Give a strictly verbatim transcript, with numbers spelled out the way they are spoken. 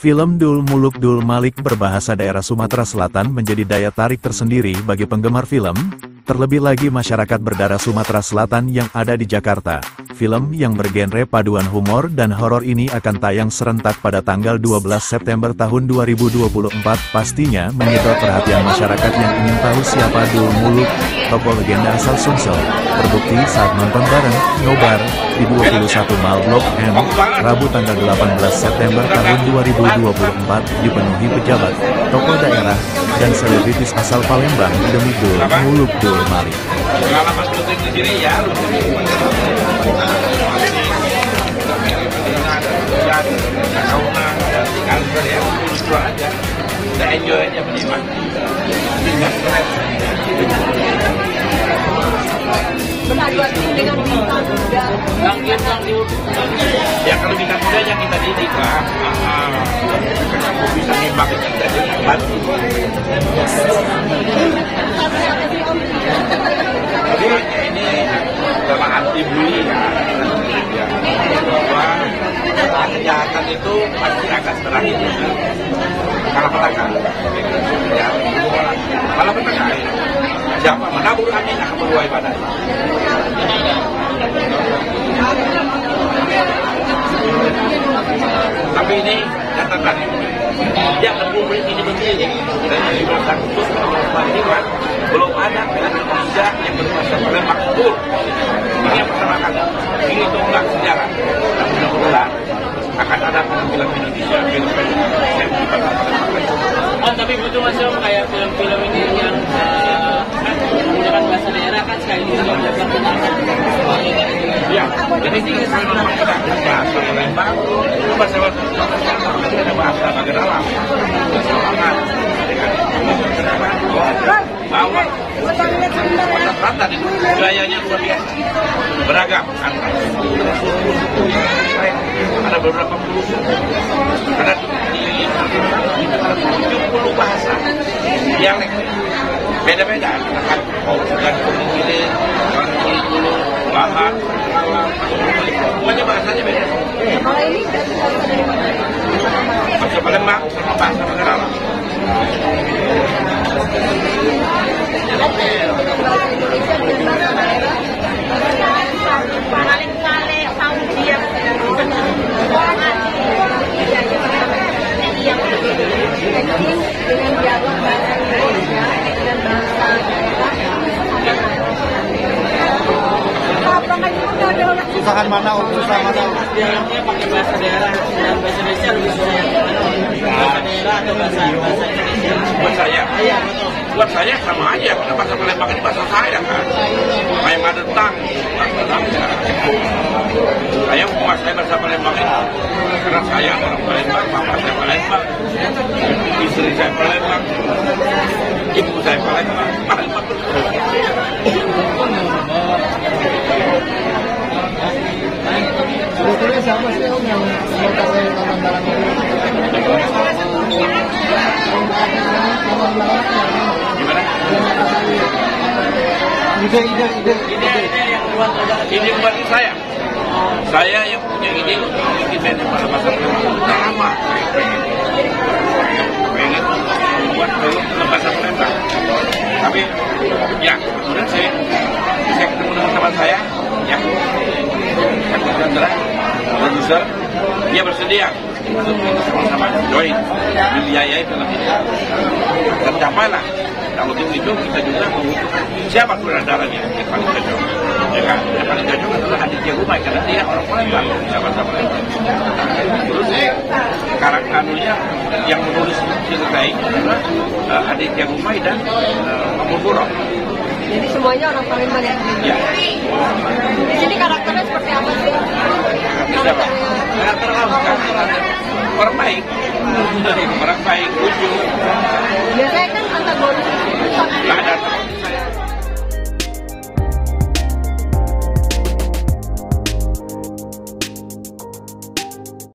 Film Dul Muluk Dul Malik berbahasa daerah Sumatera Selatan menjadi daya tarik tersendiri bagi penggemar film, terlebih lagi masyarakat berdarah Sumatera Selatan yang ada di Jakarta. Film yang bergenre paduan humor dan horor ini akan tayang serentak pada tanggal dua belas September tahun dua ribu dua puluh empat, pastinya menyedot perhatian masyarakat yang ingin tahu siapa Dul Muluk, tokoh legenda asal Sumsel. Terbukti saat nonton bareng, nobar, di dua puluh satu Mall Blok M, Rabu tanggal delapan belas September tahun dua ribu dua puluh empat, dipenuhi pejabat, tokoh daerah, dan selebritis asal Palembang demi Dul Muluk Dul Malik. Pengalaman syuting di sini ya, lucu aja, kita enjoy aja menikmati. Ya kalau kita muda yang kita didik lah, kamu bisa nembak kita jadi bantu. Jadi ini sama anti bully ya, bahwa kejahatan itu pasti akan berakhir kalah petaka. Ya, kalah petaka. Siapa menabur angin akan menuai badai. Tapi ini catatan yang publik ini begini dan di belakang khusus perbandingan belum ada film Indonesia yang berbahasa Palembang full. Ini yang pertama kali. Ini tonggak sejarah. Dan mudah-mudahan akan ada film Indonesia film yang berbahasa Palembang. Oh, tapi betul Mas Om, kayak film-film ini yang uh, menggunakan bahasa daerah kan sekali ini juga diperkenalkan. Ya, jadi ini sama bahasa Palembang, itu bahasa ada bahasa agak dalam, bahasa Lamongan, bahwa rata-rata itu gayanya luar biasa, beragam, ada beberapa puluh, ada tujuh puluh bahasa, dialek, beda-beda, kan, dan pemilih, orang dulu, bahan, semuanya bahasanya beda. Bahasa Palembang sama bahasa Manggarai. Usahakan mana, usaha mana? Dialognya pakai bahasa daerah dan bahasa Indonesia lebih suka yang mana? Bahasa daerah atau bahasa bahasa Indonesia? Buat saya, Iya, betul. buat saya sama aja, karena bahasa Palembang ini bahasa saya kan. Saya mother tongue, bahasa saya. Saya menguasai bahasa Palembang ini, karena saya orang Palembang, mama saya Palembang, istri saya Palembang, ibu saya Palembang, Palembang betul. Sebetulnya siapa sih Om yang mengetahui latar belakang ini? Gimana? Ide, ide, ide. Ide-ide yang buat Ini buat saya. Saya yang punya ide bikin band pada masa lama. Pengen buat film bahasa Palembang. Tapi ya kemudian saya saya ketemu dengan teman saya yang Chandra, produser, dia bersedia untuk kita sama-sama join membiayai film ini. Dan capailah. Kalau begitu kita juga membutuhkan siapa sutradaranya yang paling cocok. Ya kan? Yang paling cocok adalah Aditya Gumai karena dia orang Palembang, sahabat Palembang. Terus karakternya yang menulis cerita ini adalah uh, Aditya Gumai dan uh, Mamur Burong. Jadi semuanya orang Palembang ya? Ya. Di sini karakternya seperti apa sih? Karakter karakter orang baik, orang baik, lucu,